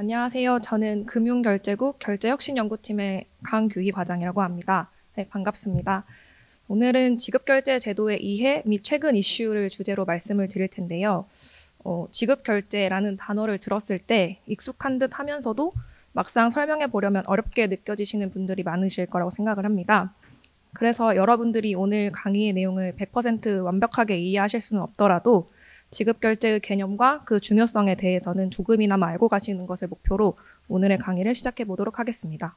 안녕하세요. 저는 금융결제국 결제혁신연구팀의 강규희 과장이라고 합니다. 네, 반갑습니다. 오늘은 지급결제 제도의 이해 및 최근 이슈를 주제로 말씀을 드릴 텐데요. 지급결제라는 단어를 들었을 때 익숙한 듯 하면서도 막상 설명해 보려면 어렵게 느껴지시는 분들이 많으실 거라고 생각을 합니다. 그래서 여러분들이 오늘 강의의 내용을 100% 완벽하게 이해하실 수는 없더라도 지급결제의 개념과 그 중요성에 대해서는 조금이나마 알고 가시는 것을 목표로 오늘의 강의를 시작해 보도록 하겠습니다.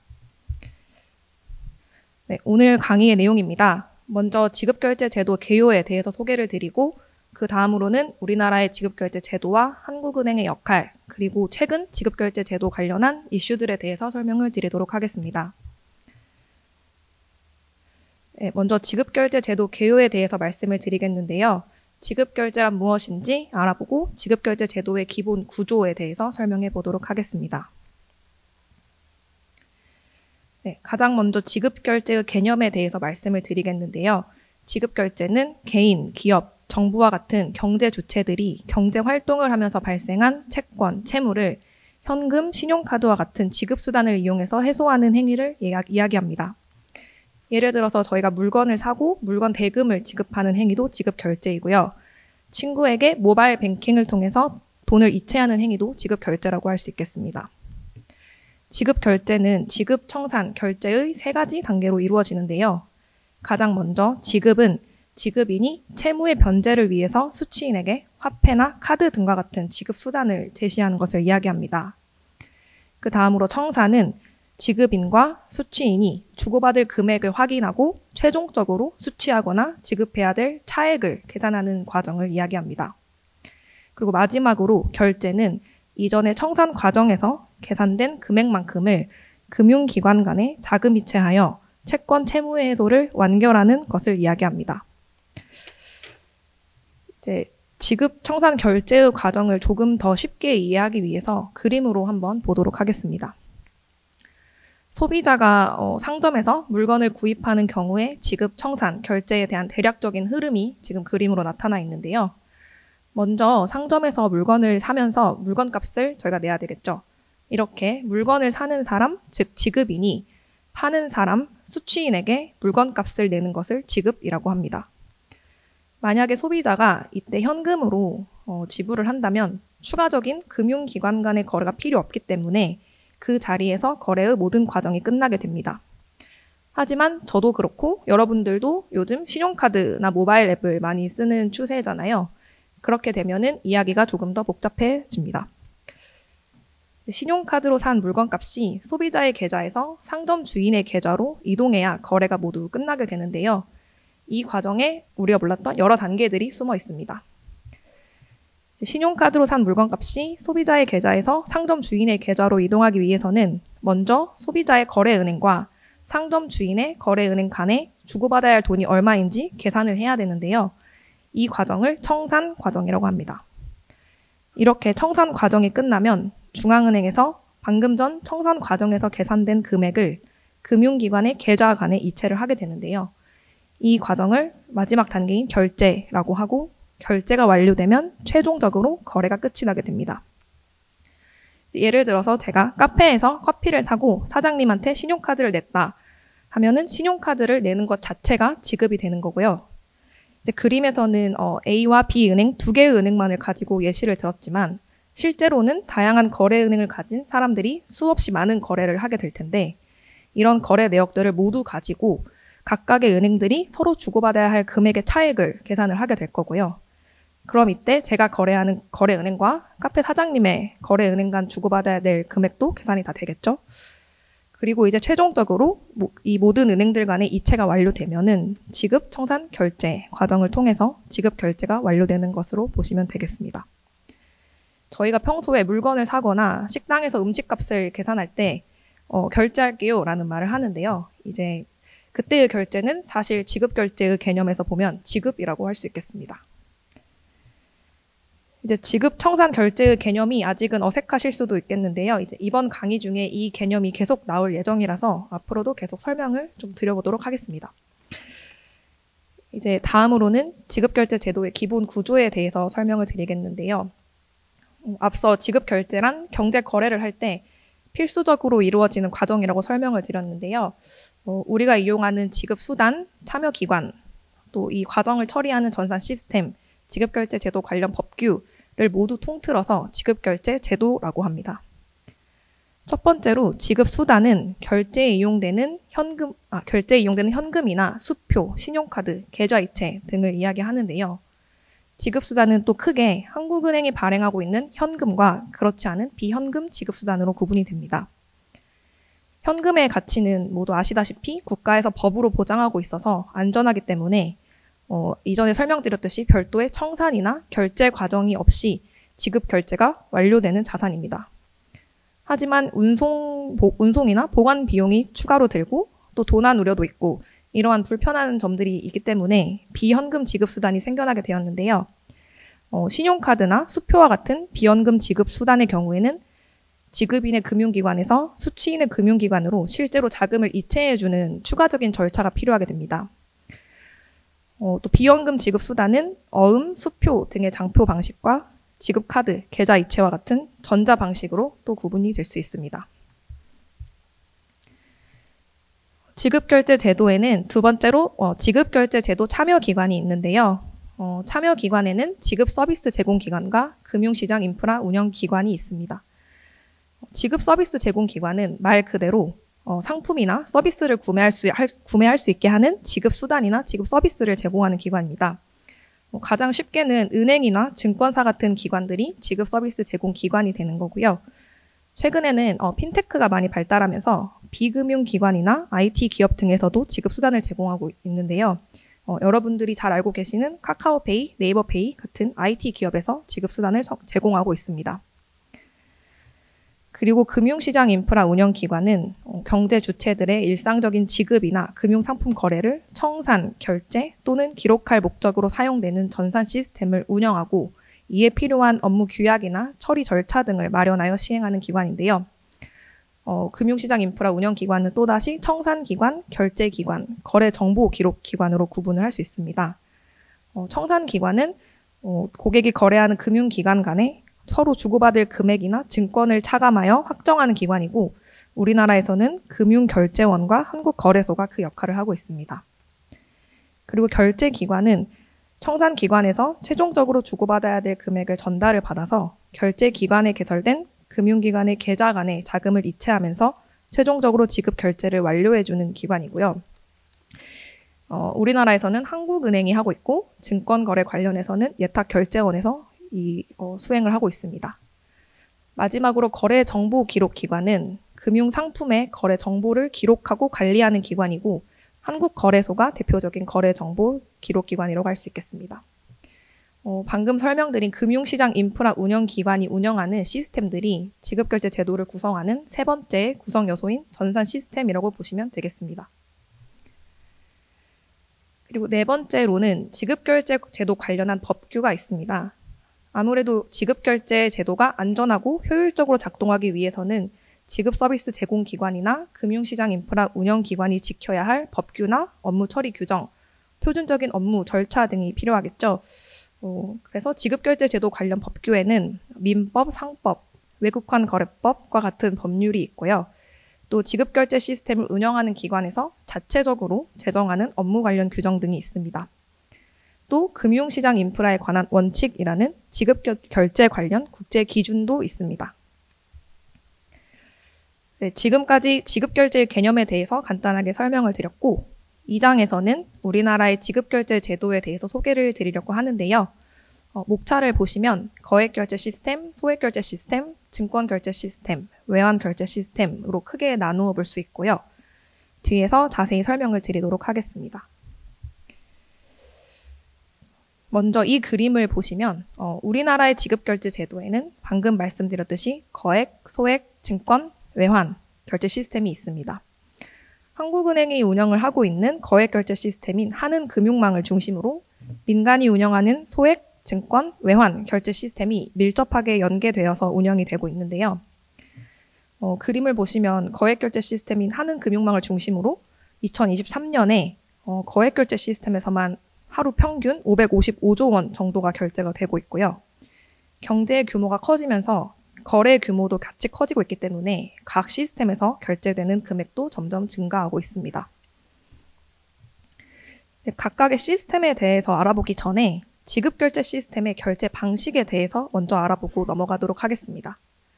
네, 오늘 강의의 내용입니다. 먼저 지급결제 제도 개요에 대해서 소개를 드리고 그 다음으로는 우리나라의 지급결제 제도와 한국은행의 역할, 그리고 최근 지급결제 제도 관련한 이슈들에 대해서 설명을 드리도록 하겠습니다. 네, 먼저 지급결제 제도 개요에 대해서 말씀을 드리겠는데요. 지급결제란 무엇인지 알아보고 지급결제 제도의 기본 구조에 대해서 설명해 보도록 하겠습니다. 네, 가장 먼저 지급결제의 개념에 대해서 말씀을 드리겠는데요. 지급결제는 개인, 기업, 정부와 같은 경제 주체들이 경제 활동을 하면서 발생한 채권, 채무를 현금, 신용카드와 같은 지급수단을 이용해서 해소하는 행위를 이야기합니다. 예를 들어서 저희가 물건을 사고 물건 대금을 지급하는 행위도 지급결제이고요. 친구에게 모바일 뱅킹을 통해서 돈을 이체하는 행위도 지급결제라고 할 수 있겠습니다. 지급결제는 지급, 청산, 결제의 세 가지 단계로 이루어지는데요. 가장 먼저 지급은 지급인이 채무의 변제를 위해서 수취인에게 화폐나 카드 등과 같은 지급 수단을 제시하는 것을 이야기합니다. 그 다음으로 청산은 지급인과 수취인이 주고받을 금액을 확인하고 최종적으로 수취하거나 지급해야 될 차액을 계산하는 과정을 이야기합니다. 그리고 마지막으로 결제는 이전의 청산 과정에서 계산된 금액만큼을 금융기관 간에 자금 이체하여 채권 채무의 해소를 완결하는 것을 이야기합니다. 이제 지급 청산 결제의 과정을 조금 더 쉽게 이해하기 위해서 그림으로 한번 보도록 하겠습니다. 소비자가 상점에서 물건을 구입하는 경우에 지급, 청산, 결제에 대한 대략적인 흐름이 지금 그림으로 나타나 있는데요. 먼저 상점에서 물건을 사면서 물건값을 저희가 내야 되겠죠. 이렇게 물건을 사는 사람, 즉 지급인이 파는 사람, 수취인에게 물건값을 내는 것을 지급이라고 합니다. 만약에 소비자가 이때 현금으로 지불을 한다면 추가적인 금융기관 간의 거래가 필요 없기 때문에 그 자리에서 거래의 모든 과정이 끝나게 됩니다. 하지만 저도 그렇고 여러분들도 요즘 신용카드나 모바일 앱을 많이 쓰는 추세잖아요. 그렇게 되면은 이야기가 조금 더 복잡해집니다. 신용카드로 산 물건값이 소비자의 계좌에서 상점 주인의 계좌로 이동해야 거래가 모두 끝나게 되는데요. 이 과정에 우리가 몰랐던 여러 단계들이 숨어 있습니다. 신용카드로 산 물건값이 소비자의 계좌에서 상점 주인의 계좌로 이동하기 위해서는 먼저 소비자의 거래은행과 상점 주인의 거래은행 간에 주고받아야 할 돈이 얼마인지 계산을 해야 되는데요. 이 과정을 청산 과정이라고 합니다. 이렇게 청산 과정이 끝나면 중앙은행에서 방금 전 청산 과정에서 계산된 금액을 금융기관의 계좌 간에 이체를 하게 되는데요. 이 과정을 마지막 단계인 결제라고 하고 결제가 완료되면 최종적으로 거래가 끝이 나게 됩니다. 예를 들어서 제가 카페에서 커피를 사고 사장님한테 신용카드를 냈다 하면은 신용카드를 내는 것 자체가 지급이 되는 거고요. 이제 그림에서는 A와 B 은행 두 개의 은행만을 가지고 예시를 들었지만 실제로는 다양한 거래은행을 가진 사람들이 수없이 많은 거래를 하게 될 텐데 이런 거래 내역들을 모두 가지고 각각의 은행들이 서로 주고받아야 할 금액의 차액을 계산을 하게 될 거고요. 그럼 이때 제가 거래하는 거래은행과 카페 사장님의 거래은행 간 주고받아야 될 금액도 계산이 다 되겠죠. 그리고 이제 최종적으로 이 모든 은행들 간의 이체가 완료되면은 지급, 청산, 결제 과정을 통해서 지급 결제가 완료되는 것으로 보시면 되겠습니다. 저희가 평소에 물건을 사거나 식당에서 음식값을 계산할 때 결제할게요 라는 말을 하는데요. 이제 그때의 결제는 사실 지급 결제의 개념에서 보면 지급이라고 할 수 있겠습니다. 이제 지급, 청산, 결제의 개념이 아직은 어색하실 수도 있겠는데요. 이제 이번 강의 중에 이 개념이 계속 나올 예정이라서 앞으로도 계속 설명을 좀 드려보도록 하겠습니다. 이제 다음으로는 지급결제 제도의 기본 구조에 대해서 설명을 드리겠는데요. 앞서 지급 결제란 경제 거래를 할 때 필수적으로 이루어지는 과정이라고 설명을 드렸는데요. 우리가 이용하는 지급 수단, 참여 기관, 또 이 과정을 처리하는 전산 시스템, 지급 결제 제도 관련 법규를 모두 통틀어서 지급 결제 제도라고 합니다. 첫 번째로 지급 수단은 결제에 이용되는 현금이나 수표, 신용카드, 계좌이체 등을 이야기하는데요. 지급 수단은 또 크게 한국은행이 발행하고 있는 현금과 그렇지 않은 비현금 지급 수단으로 구분이 됩니다. 현금의 가치는 모두 아시다시피 국가에서 법으로 보장하고 있어서 안전하기 때문에 이전에 설명드렸듯이 별도의 청산이나 결제 과정이 없이 지급 결제가 완료되는 자산입니다. 하지만 운송이나 보관 비용이 추가로 들고 또 도난 우려도 있고 이러한 불편한 점들이 있기 때문에 비현금 지급 수단이 생겨나게 되었는데요. 신용카드나 수표와 같은 비현금 지급 수단의 경우에는 지급인의 금융기관에서 수취인의 금융기관으로 실제로 자금을 이체해주는 추가적인 절차가 필요하게 됩니다. 또 비현금 지급 수단은 어음, 수표 등의 장표 방식과 지급카드, 계좌 이체와 같은 전자 방식으로 또 구분이 될 수 있습니다. 지급결제 제도에는 두 번째로 지급결제 제도 참여기관이 있는데요. 참여기관에는 지급서비스 제공기관과 금융시장 인프라 운영기관이 있습니다. 지급서비스 제공기관은 말 그대로 상품이나 서비스를 구매할 수 있게 하는 지급수단이나 지급서비스를 제공하는 기관입니다. 가장 쉽게는 은행이나 증권사 같은 기관들이 지급서비스 제공기관이 되는 거고요. 최근에는 핀테크가 많이 발달하면서 비금융기관이나 IT 기업 등에서도 지급수단을 제공하고 있는데요. 여러분들이 잘 알고 계시는 카카오페이, 네이버페이 같은 IT 기업에서 지급수단을 제공하고 있습니다. 그리고 금융시장 인프라 운영기관은 경제 주체들의 일상적인 지급이나 금융상품 거래를 청산, 결제 또는 기록할 목적으로 사용되는 전산 시스템을 운영하고 이에 필요한 업무 규약이나 처리 절차 등을 마련하여 시행하는 기관인데요. 금융시장 인프라 운영기관은 또다시 청산기관, 결제기관, 거래정보기록기관으로 구분을 할 수 있습니다. 청산기관은 고객이 거래하는 금융기관 간에 서로 주고받을 금액이나 증권을 차감하여 확정하는 기관이고 우리나라에서는 금융결제원과 한국거래소가 그 역할을 하고 있습니다. 그리고 결제기관은 청산기관에서 최종적으로 주고받아야 될 금액을 전달을 받아서 결제기관에 개설된 금융기관의 계좌 간에 자금을 이체하면서 최종적으로 지급 결제를 완료해주는 기관이고요. 우리나라에서는 한국은행이 하고 있고 증권거래 관련해서는 예탁결제원에서 수행을 하고 있습니다. 마지막으로 거래정보기록기관은 금융상품의 거래 정보를 기록하고 관리하는 기관이고 한국거래소가 대표적인 거래정보기록기관이라고 할 수 있겠습니다. 방금 설명드린 금융시장 인프라 운영기관이 운영하는 시스템들이 지급결제 제도를 구성하는 세 번째 구성 요소인 전산 시스템이라고 보시면 되겠습니다. 그리고 네 번째로는 지급결제 제도 관련한 법규가 있습니다. 아무래도 지급결제 제도가 안전하고 효율적으로 작동하기 위해서는 지급서비스 제공기관이나 금융시장 인프라 운영기관이 지켜야 할 법규나 업무 처리 규정, 표준적인 업무 절차 등이 필요하겠죠. 그래서 지급결제 제도 관련 법규에는 민법, 상법, 외국환 거래법과 같은 법률이 있고요. 또 지급결제 시스템을 운영하는 기관에서 자체적으로 제정하는 업무 관련 규정 등이 있습니다. 또 금융시장 인프라에 관한 원칙이라는 지급결제 관련 국제 기준도 있습니다. 네, 지금까지 지급결제 개념에 대해서 간단하게 설명을 드렸고 2장에서는 우리나라의 지급결제 제도에 대해서 소개를 드리려고 하는데요. 목차를 보시면 거액결제 시스템, 소액결제 시스템, 증권결제 시스템, 외환결제 시스템으로 크게 나누어 볼 수 있고요. 뒤에서 자세히 설명을 드리도록 하겠습니다. 먼저 이 그림을 보시면 우리나라의 지급결제 제도에는 방금 말씀드렸듯이 거액, 소액, 증권, 외환 결제 시스템이 있습니다. 한국은행이 운영을 하고 있는 거액결제 시스템인 한은금융망을 중심으로 민간이 운영하는 소액, 증권, 외환 결제 시스템이 밀접하게 연계되어서 운영이 되고 있는데요. 그림을 보시면 거액결제 시스템인 한은금융망을 중심으로 2023년에 거액결제 시스템에서만 하루 평균 555조 원 정도가 결제가 되고 있고요. 경제의 규모가 커지면서 거래 규모도 같이 커지고 있기 때문에 각 시스템에서 결제되는 금액도 점점 증가하고 있습니다. 각각의 시스템에 대해서 알아보기 전에 지급결제 시스템의 결제 방식에 대해서 먼저 알아보고 넘어가도록 하겠습니다.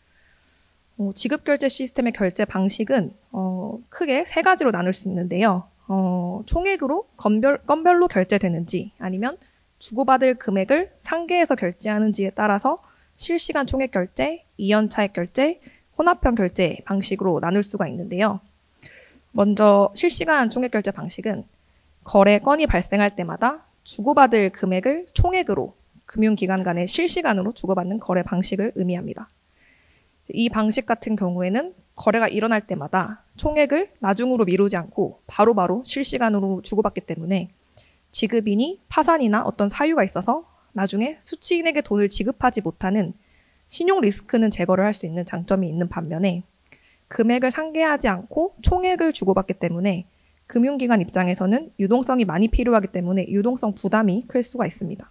지급결제 시스템의 결제 방식은 크게 세 가지로 나눌 수 있는데요. 총액으로 건별로 결제되는지 아니면 주고받을 금액을 상계해서 결제하는지에 따라서 실시간 총액 결제, 이연 차액 결제, 혼합형 결제 방식으로 나눌 수가 있는데요. 먼저 실시간 총액 결제 방식은 거래 건이 발생할 때마다 주고받을 금액을 총액으로 금융기관 간에 실시간으로 주고받는 거래 방식을 의미합니다. 이 방식 같은 경우에는 거래가 일어날 때마다 총액을 나중으로 미루지 않고 바로바로 실시간으로 주고받기 때문에 지급인이 파산이나 어떤 사유가 있어서 나중에 수취인에게 돈을 지급하지 못하는 신용 리스크는 제거를 할 수 있는 장점이 있는 반면에 금액을 상계하지 않고 총액을 주고받기 때문에 금융기관 입장에서는 유동성이 많이 필요하기 때문에 유동성 부담이 클 수가 있습니다.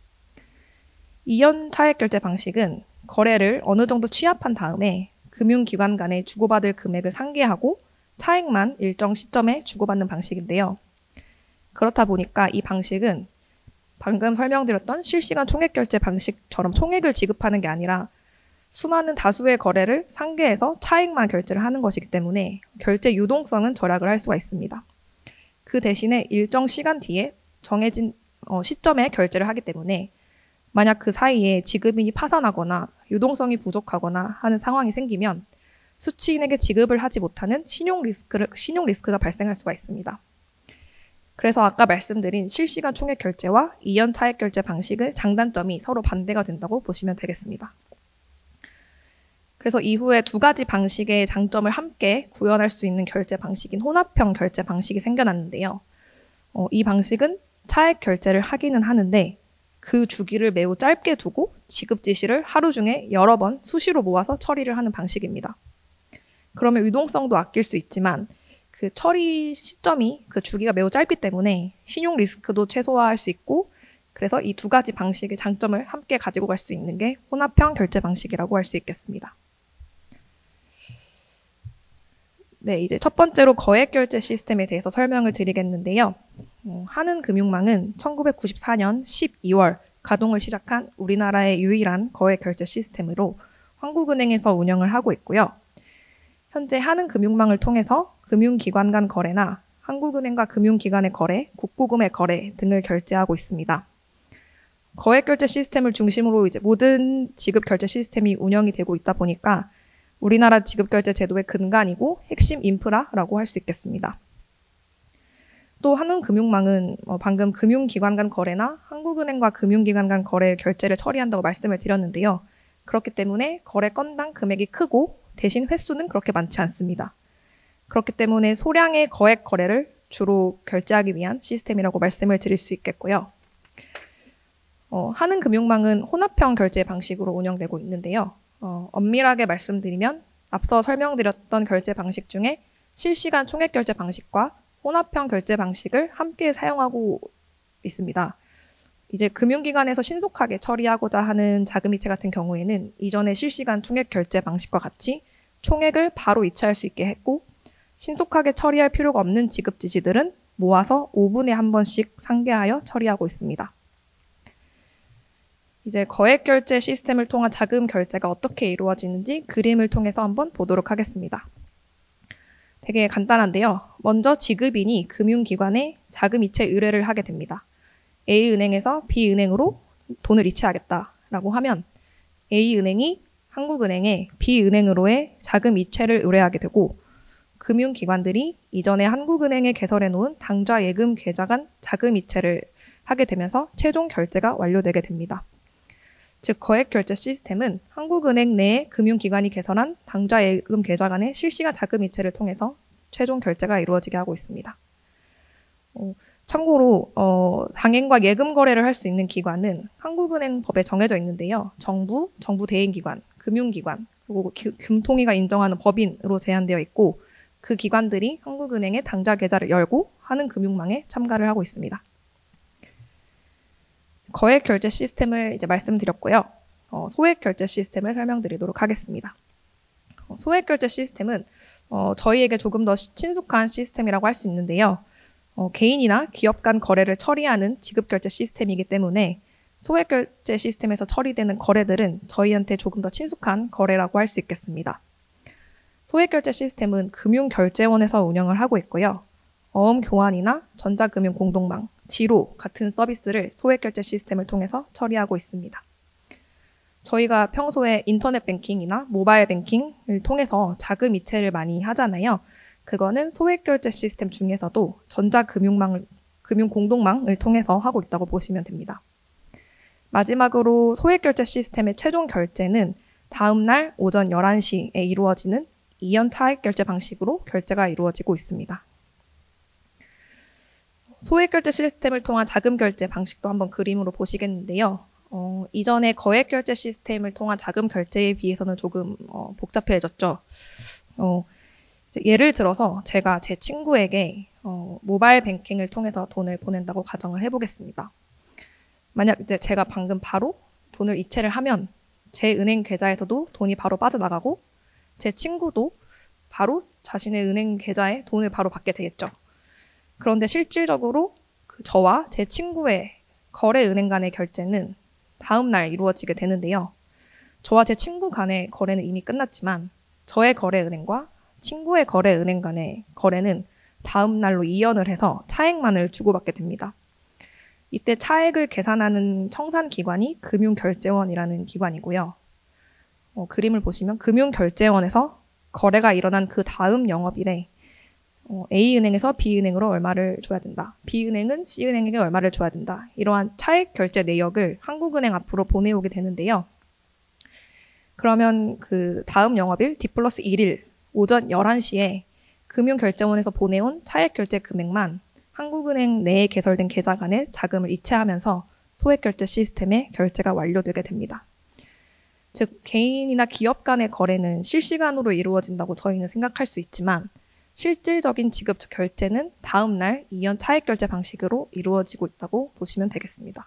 이연 차액 결제 방식은 거래를 어느 정도 취합한 다음에 금융기관 간에 주고받을 금액을 상계하고 차액만 일정 시점에 주고받는 방식인데요. 그렇다 보니까 이 방식은 방금 설명드렸던 실시간 총액 결제 방식처럼 총액을 지급하는 게 아니라 수많은 다수의 거래를 상계해서 차액만 결제를 하는 것이기 때문에 결제 유동성은 절약을 할 수가 있습니다. 그 대신에 일정 시간 뒤에 정해진 시점에 결제를 하기 때문에 만약 그 사이에 지급인이 파산하거나 유동성이 부족하거나 하는 상황이 생기면 수취인에게 지급을 하지 못하는 신용 리스크가 발생할 수가 있습니다. 그래서 아까 말씀드린 실시간 총액 결제와 이연 차액 결제 방식의 장단점이 서로 반대가 된다고 보시면 되겠습니다. 그래서 이후에 두 가지 방식의 장점을 함께 구현할 수 있는 결제 방식인 혼합형 결제 방식이 생겨났는데요. 이 방식은 차액 결제를 하기는 하는데 그 주기를 매우 짧게 두고 지급 지시를 하루 중에 여러 번 수시로 모아서 처리를 하는 방식입니다. 그러면 유동성도 아낄 수 있지만 그 처리 시점이 그 주기가 매우 짧기 때문에 신용 리스크도 최소화할 수 있고 그래서 이 두 가지 방식의 장점을 함께 가지고 갈 수 있는 게 혼합형 결제 방식이라고 할 수 있겠습니다. 네, 이제 첫 번째로 거액 결제 시스템에 대해서 설명을 드리겠는데요. 한은금융망은 1994년 12월 가동을 시작한 우리나라의 유일한 거액 결제 시스템으로 한국은행에서 운영을 하고 있고요. 현재 한은금융망을 통해서 금융기관 간 거래나 한국은행과 금융기관의 거래, 국보금의 거래 등을 결제하고 있습니다. 거액 결제 시스템을 중심으로 이제 모든 지급 결제 시스템이 운영이 되고 있다 보니까 우리나라 지급결제 제도의 근간이고 핵심 인프라라고 할 수 있겠습니다. 또 한은금융망은 방금 금융기관 간 거래나 한국은행과 금융기관 간 거래 결제를 처리한다고 말씀을 드렸는데요. 그렇기 때문에 거래 건당 금액이 크고 대신 횟수는 그렇게 많지 않습니다. 그렇기 때문에 소량의 거액 거래를 주로 결제하기 위한 시스템이라고 말씀을 드릴 수 있겠고요. 한은금융망은 혼합형 결제 방식으로 운영되고 있는데요. 엄밀하게 말씀드리면 앞서 설명드렸던 결제 방식 중에 실시간 총액 결제 방식과 혼합형 결제 방식을 함께 사용하고 있습니다. 이제 금융기관에서 신속하게 처리하고자 하는 자금이체 같은 경우에는 이전의 실시간 총액 결제 방식과 같이 총액을 바로 이체할 수 있게 했고 신속하게 처리할 필요가 없는 지급 지시들은 모아서 5분에 한 번씩 상계하여 처리하고 있습니다. 이제 거액 결제 시스템을 통한 자금 결제가 어떻게 이루어지는지 그림을 통해서 한번 보도록 하겠습니다. 되게 간단한데요. 먼저 지급인이 금융기관에 자금 이체 의뢰를 하게 됩니다. A은행에서 B은행으로 돈을 이체하겠다라고 하면 A은행이 한국은행에 B은행으로의 자금 이체를 의뢰하게 되고 금융기관들이 이전에 한국은행에 개설해 놓은 당좌 예금 계좌 간 자금 이체를 하게 되면서 최종 결제가 완료되게 됩니다. 즉 거액 결제 시스템은 한국은행 내에 금융기관이 개설한 당좌 예금 계좌 간의 실시간 자금 이체를 통해서 최종 결제가 이루어지게 하고 있습니다. 참고로 당행과 예금 거래를 할 수 있는 기관은 한국은행 법에 정해져 있는데요. 정부 대행기관, 금융기관, 그리고 금통위가 인정하는 법인으로 제한되어 있고 그 기관들이 한국은행의 당좌 계좌를 열고 한은금융망에 참가를 하고 있습니다. 거액 결제 시스템을 이제 말씀드렸고요. 소액 결제 시스템을 설명드리도록 하겠습니다. 소액 결제 시스템은 저희에게 조금 더 친숙한 시스템이라고 할 수 있는데요. 개인이나 기업 간 거래를 처리하는 지급 결제 시스템이기 때문에 소액 결제 시스템에서 처리되는 거래들은 저희한테 조금 더 친숙한 거래라고 할 수 있겠습니다. 소액 결제 시스템은 금융결제원에서 운영을 하고 있고요. 어음 교환이나 전자금융 공동망, 지로 같은 서비스를 소액 결제 시스템을 통해서 처리하고 있습니다. 저희가 평소에 인터넷 뱅킹이나 모바일 뱅킹을 통해서 자금 이체를 많이 하잖아요. 그거는 소액 결제 시스템 중에서도 전자금융망을, 금융 공동망을 통해서 하고 있다고 보시면 됩니다. 마지막으로 소액 결제 시스템의 최종 결제는 다음 날 오전 11시에 이루어지는 이연 차액 결제 방식으로 결제가 이루어지고 있습니다. 소액 결제 시스템을 통한 자금 결제 방식도 한번 그림으로 보시겠는데요. 이전에 거액 결제 시스템을 통한 자금 결제에 비해서는 조금 복잡해졌죠. 예를 들어서 제가 제 친구에게 모바일 뱅킹을 통해서 돈을 보낸다고 가정을 해보겠습니다. 만약 이제 제가 방금 바로 돈을 이체를 하면 제 은행 계좌에서도 돈이 바로 빠져나가고 제 친구도 바로 자신의 은행 계좌에 돈을 바로 받게 되겠죠. 그런데 실질적으로 저와 제 친구의 거래 은행 간의 결제는 다음 날 이루어지게 되는데요. 저와 제 친구 간의 거래는 이미 끝났지만 저의 거래 은행과 친구의 거래 은행 간의 거래는 다음 날로 이연을 해서 차액만을 주고받게 됩니다. 이때 차액을 계산하는 청산기관이 금융결제원이라는 기관이고요. 그림을 보시면 금융결제원에서 거래가 일어난 그 다음 영업일에 A은행에서 B은행으로 얼마를 줘야 된다. B은행은 C은행에게 얼마를 줘야 된다. 이러한 차액 결제 내역을 한국은행 앞으로 보내오게 되는데요. 그러면 그 다음 영업일 D+1일 오전 11시에 금융결제원에서 보내온 차액 결제 금액만 한국은행 내에 개설된 계좌 간에 자금을 이체하면서 소액 결제 시스템의 결제가 완료되게 됩니다. 즉 개인이나 기업 간의 거래는 실시간으로 이루어진다고 저희는 생각할 수 있지만 실질적인 지급 결제는 다음 날 이연 차액 결제 방식으로 이루어지고 있다고 보시면 되겠습니다.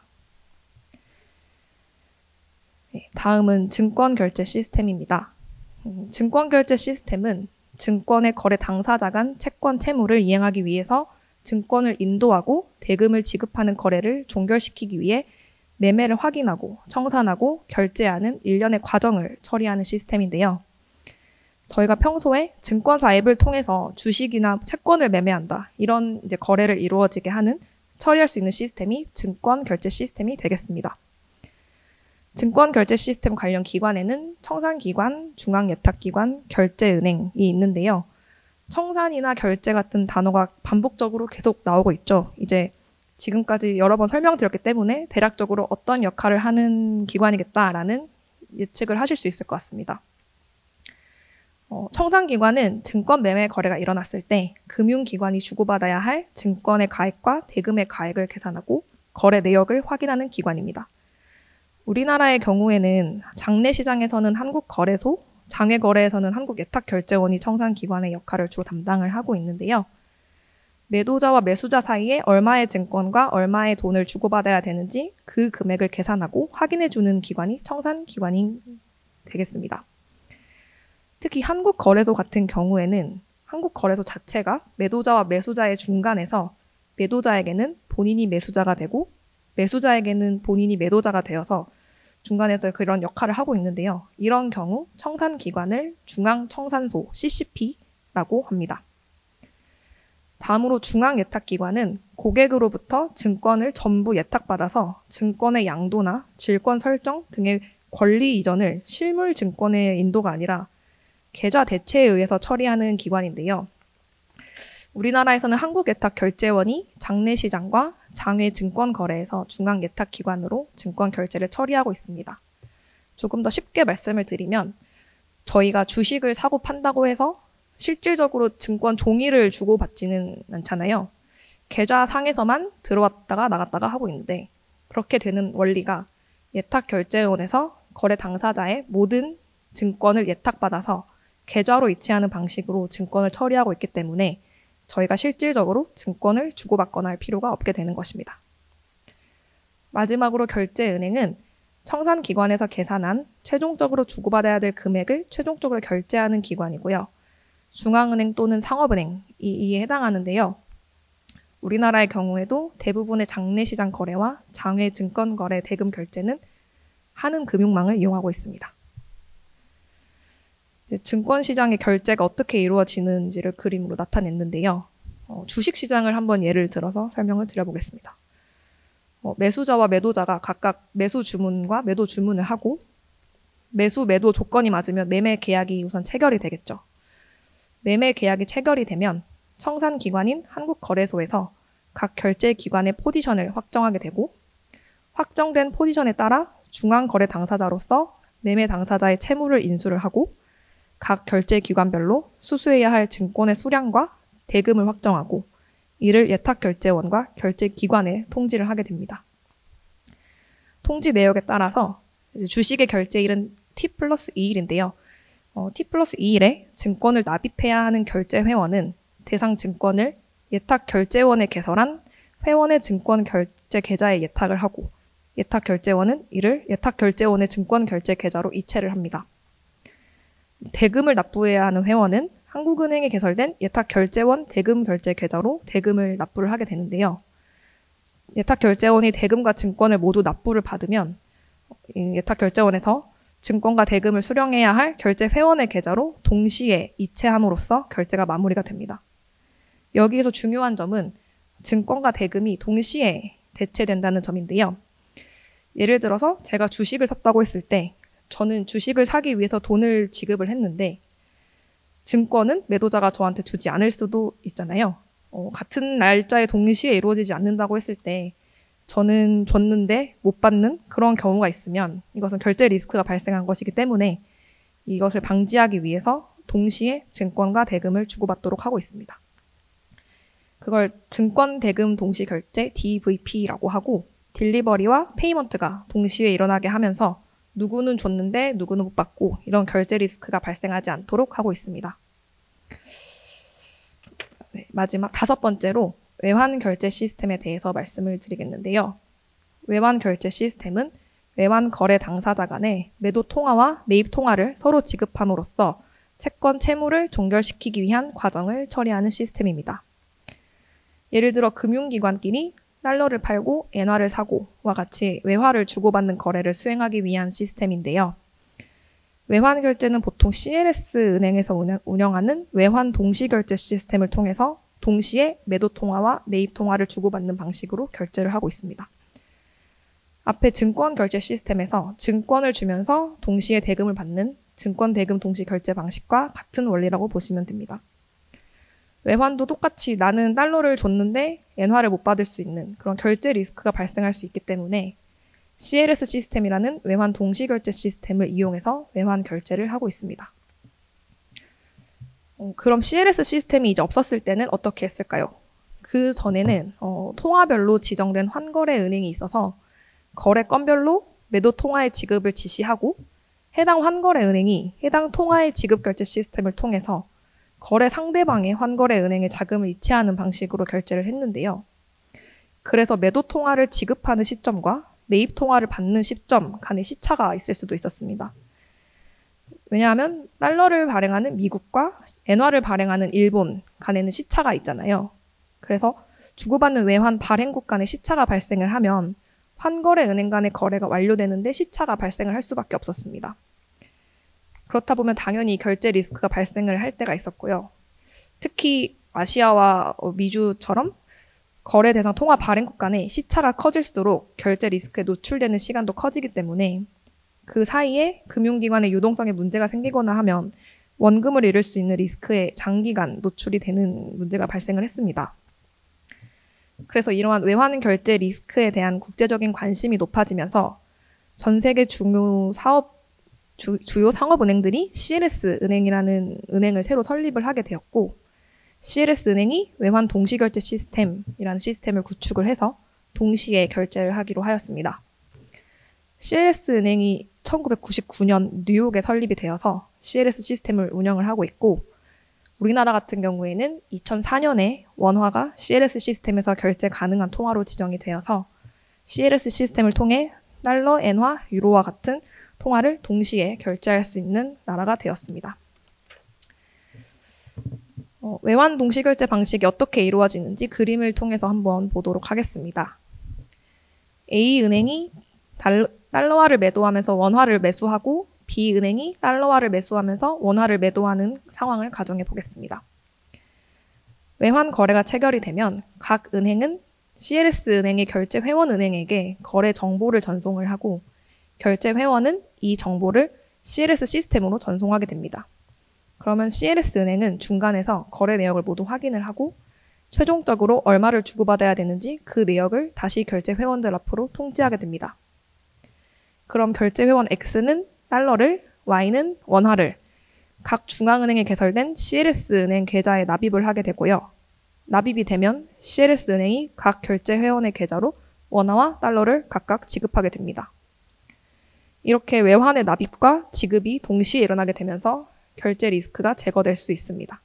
다음은 증권 결제 시스템입니다. 증권 결제 시스템은 증권의 거래 당사자 간 채권 채무를 이행하기 위해서 증권을 인도하고 대금을 지급하는 거래를 종결시키기 위해 매매를 확인하고 청산하고 결제하는 일련의 과정을 처리하는 시스템인데요. 저희가 평소에 증권사 앱을 통해서 주식이나 채권을 매매한다. 이런 이제 거래를 이루어지게 하는 처리할 수 있는 시스템이 증권 결제 시스템이 되겠습니다. 증권 결제 시스템 관련 기관에는 청산기관, 중앙예탁기관, 결제은행이 있는데요. 청산이나 결제 같은 단어가 반복적으로 계속 나오고 있죠. 이제 지금까지 여러 번 설명드렸기 때문에 대략적으로 어떤 역할을 하는 기관이겠다라는 예측을 하실 수 있을 것 같습니다. 청산기관은 증권 매매 거래가 일어났을 때 금융기관이 주고받아야 할 증권의 가액과 대금의 가액을 계산하고 거래 내역을 확인하는 기관입니다. 우리나라의 경우에는 장내시장에서는 한국거래소, 장외거래에서는 한국예탁결제원이 청산기관의 역할을 주로 담당을 하고 있는데요. 매도자와 매수자 사이에 얼마의 증권과 얼마의 돈을 주고받아야 되는지 그 금액을 계산하고 확인해주는 기관이 청산기관이 되겠습니다. 특히 한국거래소 같은 경우에는 한국거래소 자체가 매도자와 매수자의 중간에서 매도자에게는 본인이 매수자가 되고 매수자에게는 본인이 매도자가 되어서 중간에서 그런 역할을 하고 있는데요. 이런 경우 청산기관을 중앙청산소 CCP라고 합니다. 다음으로 중앙예탁기관은 고객으로부터 증권을 전부 예탁받아서 증권의 양도나 질권 설정 등의 권리 이전을 실물 증권의 인도가 아니라 계좌 대체에 의해서 처리하는 기관인데요. 우리나라에서는 한국예탁결제원이 장내시장과 장외 증권거래에서 중앙예탁기관으로 증권 결제를 처리하고 있습니다. 조금 더 쉽게 말씀을 드리면 저희가 주식을 사고 판다고 해서 실질적으로 증권 종이를 주고받지는 않잖아요. 계좌상에서만 들어왔다가 나갔다가 하고 있는데 그렇게 되는 원리가 예탁결제원에서 거래 당사자의 모든 증권을 예탁받아서 계좌로 이체하는 방식으로 증권을 처리하고 있기 때문에 저희가 실질적으로 증권을 주고받거나 할 필요가 없게 되는 것입니다. 마지막으로 결제은행은 청산기관에서 계산한 최종적으로 주고받아야 될 금액을 최종적으로 결제하는 기관이고요. 중앙은행 또는 상업은행이 이에 해당하는데요. 우리나라의 경우에도 대부분의 장내시장 거래와 장외 증권 거래 대금 결제는 한은금융망을 이용하고 있습니다. 증권시장의 결제가 어떻게 이루어지는지를 그림으로 나타냈는데요. 주식시장을 한번 예를 들어서 설명을 드려보겠습니다. 매수자와 매도자가 각각 매수 주문과 매도 주문을 하고 매수, 매도 조건이 맞으면 매매 계약이 우선 체결이 되겠죠. 매매 계약이 체결이 되면 청산기관인 한국거래소에서 각 결제기관의 포지션을 확정하게 되고 확정된 포지션에 따라 중앙거래 당사자로서 매매 당사자의 채무를 인수를 하고 각 결제기관별로 수수해야 할 증권의 수량과 대금을 확정하고 이를 예탁결제원과 결제기관에 통지를 하게 됩니다. 통지 내역에 따라서 주식의 결제일은 T+2일인데요. T+2일에 증권을 납입해야 하는 결제회원은 대상 증권을 예탁결제원에 개설한 회원의 증권 결제 계좌에 예탁을 하고 예탁결제원은 이를 예탁결제원의 증권 결제 계좌로 이체를 합니다. 대금을 납부해야 하는 회원은 한국은행에 개설된 예탁결제원 대금 결제 계좌로 대금을 납부를 하게 되는데요. 예탁결제원이 대금과 증권을 모두 납부를 받으면 예탁결제원에서 증권과 대금을 수령해야 할 결제 회원의 계좌로 동시에 이체함으로써 결제가 마무리가 됩니다. 여기에서 중요한 점은 증권과 대금이 동시에 대체된다는 점인데요. 예를 들어서 제가 주식을 샀다고 했을 때 저는 주식을 사기 위해서 돈을 지급을 했는데 증권은 매도자가 저한테 주지 않을 수도 있잖아요. 같은 날짜에 동시에 이루어지지 않는다고 했을 때 저는 줬는데 못 받는 그런 경우가 있으면 이것은 결제 리스크가 발생한 것이기 때문에 이것을 방지하기 위해서 동시에 증권과 대금을 주고받도록 하고 있습니다. 그걸 증권 대금 동시 결제 DVP라고 하고 딜리버리와 페이먼트가 동시에 일어나게 하면서 누구는 줬는데 누구는 못 받고 이런 결제 리스크가 발생하지 않도록 하고 있습니다. 네, 마지막 5번째로 외환 결제 시스템에 대해서 말씀을 드리겠는데요. 외환 결제 시스템은 외환 거래 당사자 간의 매도 통화와 매입 통화를 서로 지급함으로써 채권 채무를 종결시키기 위한 과정을 처리하는 시스템입니다. 예를 들어 금융기관끼리 달러를 팔고 엔화를 사고와 같이 외화를 주고받는 거래를 수행하기 위한 시스템인데요. 외환 결제는 보통 CLS 은행에서 운영하는 외환 동시결제 시스템을 통해서 동시에 매도 통화와 매입 통화를 주고받는 방식으로 결제를 하고 있습니다. 앞에 증권 결제 시스템에서 증권을 주면서 동시에 대금을 받는 증권 대금 동시 결제 방식과 같은 원리라고 보시면 됩니다. 외환도 똑같이 나는 달러를 줬는데 엔화를 못 받을 수 있는 그런 결제 리스크가 발생할 수 있기 때문에 CLS 시스템이라는 외환 동시결제 시스템을 이용해서 외환 결제를 하고 있습니다. 그럼 CLS 시스템이 이제 없었을 때는 어떻게 했을까요? 그 전에는 통화별로 지정된 환거래 은행이 있어서 거래 건별로 매도 통화의 지급을 지시하고 해당 환거래 은행이 해당 통화의 지급 결제 시스템을 통해서 거래 상대방의 환거래 은행에 자금을 이체하는 방식으로 결제를 했는데요. 그래서 매도 통화를 지급하는 시점과 매입 통화를 받는 시점 간의 시차가 있을 수도 있었습니다. 왜냐하면 달러를 발행하는 미국과 엔화를 발행하는 일본 간에는 시차가 있잖아요. 그래서 주고받는 외환 발행국 간의 시차가 발생을 하면 환거래 은행 간의 거래가 완료되는데 시차가 발생을 할 수밖에 없었습니다. 그렇다 보면 당연히 결제 리스크가 발생을 할 때가 있었고요. 특히 아시아와 미주처럼 거래 대상 통화 발행국 간의 시차가 커질수록 결제 리스크에 노출되는 시간도 커지기 때문에 그 사이에 금융기관의 유동성에 문제가 생기거나 하면 원금을 잃을 수 있는 리스크에 장기간 노출이 되는 문제가 발생을 했습니다. 그래서 이러한 외환 결제 리스크에 대한 국제적인 관심이 높아지면서 전 세계 주요 상업은행들이 CLS 은행이라는 은행을 새로 설립을 하게 되었고 CLS 은행이 외환 동시결제 시스템이라는 시스템을 구축을 해서 동시에 결제를 하기로 하였습니다. CLS 은행이 1999년 뉴욕에 설립이 되어서 CLS 시스템을 운영을 하고 있고 우리나라 같은 경우에는 2004년에 원화가 CLS 시스템에서 결제 가능한 통화로 지정이 되어서 CLS 시스템을 통해 달러, 엔화, 유로와 같은 통화를 동시에 결제할 수 있는 나라가 되었습니다. 외환 동시결제 방식이 어떻게 이루어지는지 그림을 통해서 한번 보도록 하겠습니다. A은행이 달러화를 매도하면서 원화를 매수하고 B은행이 달러화를 매수하면서 원화를 매도하는 상황을 가정해 보겠습니다. 외환 거래가 체결이 되면 각 은행은 CLS은행의 결제 회원은행에게 거래 정보를 전송을 하고 결제 회원은 이 정보를 CLS 시스템으로 전송하게 됩니다. 그러면 CLS은행은 중간에서 거래 내역을 모두 확인을 하고 최종적으로 얼마를 주고받아야 되는지 그 내역을 다시 결제 회원들 앞으로 통지하게 됩니다. 그럼 결제 회원 X는 달러를, Y는 원화를 각 중앙은행에 개설된 CLS은행 계좌에 납입을 하게 되고요. 납입이 되면 CLS은행이 각 결제 회원의 계좌로 원화와 달러를 각각 지급하게 됩니다. 이렇게 외환의 납입과 지급이 동시에 일어나게 되면서 결제 리스크가 제거될 수 있습니다.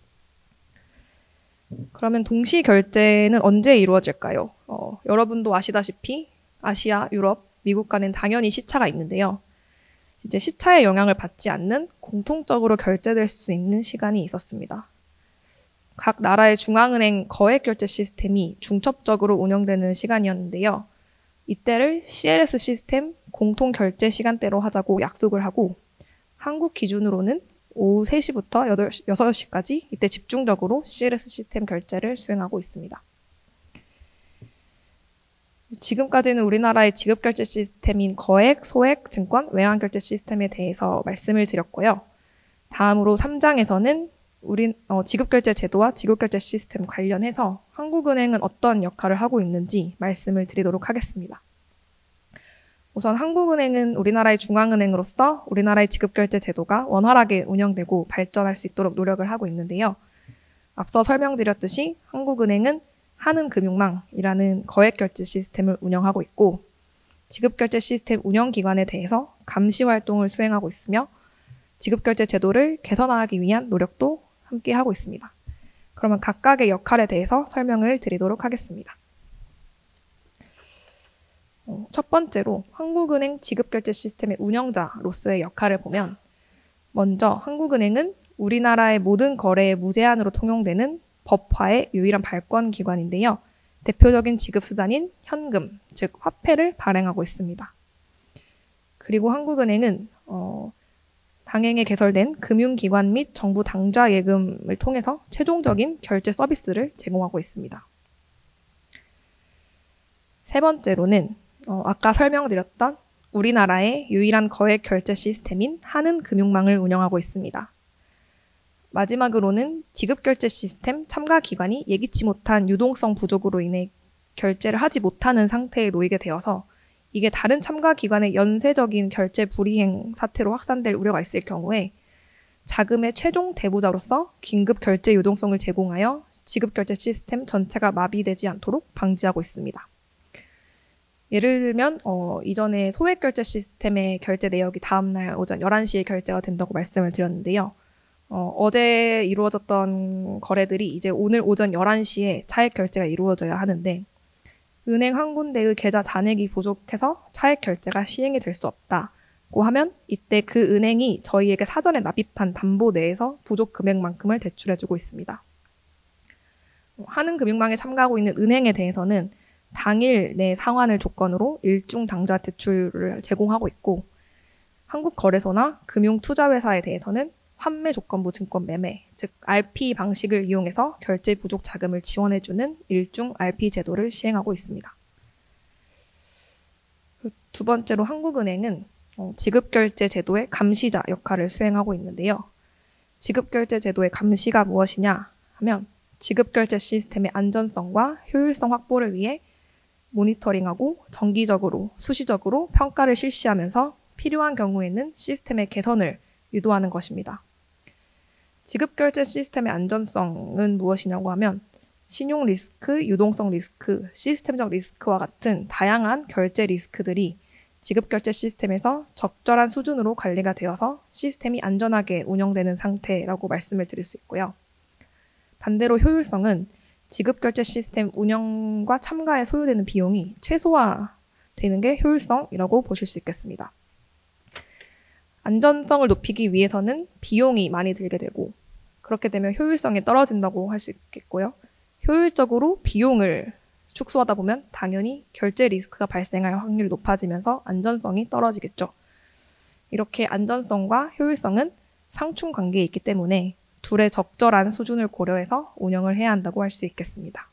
그러면 동시 결제는 언제 이루어질까요? 여러분도 아시다시피 아시아, 유럽, 미국 간엔 당연히 시차가 있는데요. 이제 시차의 영향을 받지 않는 공통적으로 결제될 수 있는 시간이 있었습니다. 각 나라의 중앙은행 거액 결제 시스템이 중첩적으로 운영되는 시간이었는데요. 이때를 CLS 시스템 공통 결제 시간대로 하자고 약속을 하고 한국 기준으로는 오후 3시부터 6시까지 이때 집중적으로 CLS 시스템 결제를 수행하고 있습니다. 지금까지는 우리나라의 지급결제 시스템인 거액, 소액, 증권, 외환결제 시스템에 대해서 말씀을 드렸고요. 다음으로 3장에서는 지급결제 제도와 지급결제 시스템 관련해서 한국은행은 어떤 역할을 하고 있는지 말씀을 드리도록 하겠습니다. 우선 한국은행은 우리나라의 중앙은행으로서 우리나라의 지급결제 제도가 원활하게 운영되고 발전할 수 있도록 노력을 하고 있는데요. 앞서 설명드렸듯이 한국은행은 한은금융망이라는 거액결제 시스템을 운영하고 있고 지급결제 시스템 운영기관에 대해서 감시 활동을 수행하고 있으며 지급결제 제도를 개선하기 위한 노력도 함께 하고 있습니다. 그러면 각각의 역할에 대해서 설명을 드리도록 하겠습니다. 첫 번째로 한국은행 지급결제 시스템의 운영자로서의 역할을 보면 먼저 한국은행은 우리나라의 모든 거래에 무제한으로 통용되는 법화의 유일한 발권기관인데요. 대표적인 지급수단인 현금, 즉 화폐를 발행하고 있습니다. 그리고 한국은행은 당행에 개설된 금융기관 및 정부 당좌 예금을 통해서 최종적인 결제 서비스를 제공하고 있습니다. 세 번째로는 아까 설명드렸던 우리나라의 유일한 거액 결제 시스템인 한은금융망을 운영하고 있습니다. 마지막으로는 지급결제 시스템 참가 기관이 예기치 못한 유동성 부족으로 인해 결제를 하지 못하는 상태에 놓이게 되어서 이게 다른 참가 기관의 연쇄적인 결제 불이행 사태로 확산될 우려가 있을 경우에 자금의 최종 대부자로서 긴급 결제 유동성을 제공하여 지급결제 시스템 전체가 마비되지 않도록 방지하고 있습니다. 예를 들면 이전에 소액결제 시스템의 결제 내역이 다음날 오전 11시에 결제가 된다고 말씀을 드렸는데요. 어제 이루어졌던 거래들이 이제 오늘 오전 11시에 차액 결제가 이루어져야 하는데 은행 한 군데의 계좌 잔액이 부족해서 차액 결제가 시행이 될 수 없다고 하면 이때 그 은행이 저희에게 사전에 납입한 담보 내에서 부족 금액만큼을 대출해주고 있습니다. 한은금융망에 참가하고 있는 은행에 대해서는 당일 내 상환을 조건으로 일중 당좌 대출을 제공하고 있고 한국거래소나 금융투자회사에 대해서는 환매 조건부 증권 매매, 즉 RP 방식을 이용해서 결제 부족 자금을 지원해주는 일중 RP 제도를 시행하고 있습니다. 두 번째로 한국은행은 지급결제 제도의 감시자 역할을 수행하고 있는데요. 지급결제 제도의 감시가 무엇이냐 하면 지급결제 시스템의 안전성과 효율성 확보를 위해 모니터링하고 정기적으로, 수시적으로 평가를 실시하면서 필요한 경우에는 시스템의 개선을 유도하는 것입니다. 지급결제 시스템의 안전성은 무엇이냐고 하면 신용 리스크, 유동성 리스크, 시스템적 리스크와 같은 다양한 결제 리스크들이 지급결제 시스템에서 적절한 수준으로 관리가 되어서 시스템이 안전하게 운영되는 상태라고 말씀을 드릴 수 있고요. 반대로 효율성은 지급결제 시스템 운영과 참가에 소요되는 비용이 되는 게 효율성이라고 보실 수 있겠습니다. 안전성을 높이기 위해서는 비용이 많이 들게 되고 그렇게 되면 효율성이 떨어진다고 할 수 있겠고요. 효율적으로 비용을 축소하다 보면 당연히 결제 리스크가 발생할 확률이 높아지면서 안전성이 떨어지겠죠. 이렇게 안전성과 효율성은 상충 관계에 있기 때문에 둘의 적절한 수준을 고려해서 운영을 해야 한다고 할 수 있겠습니다.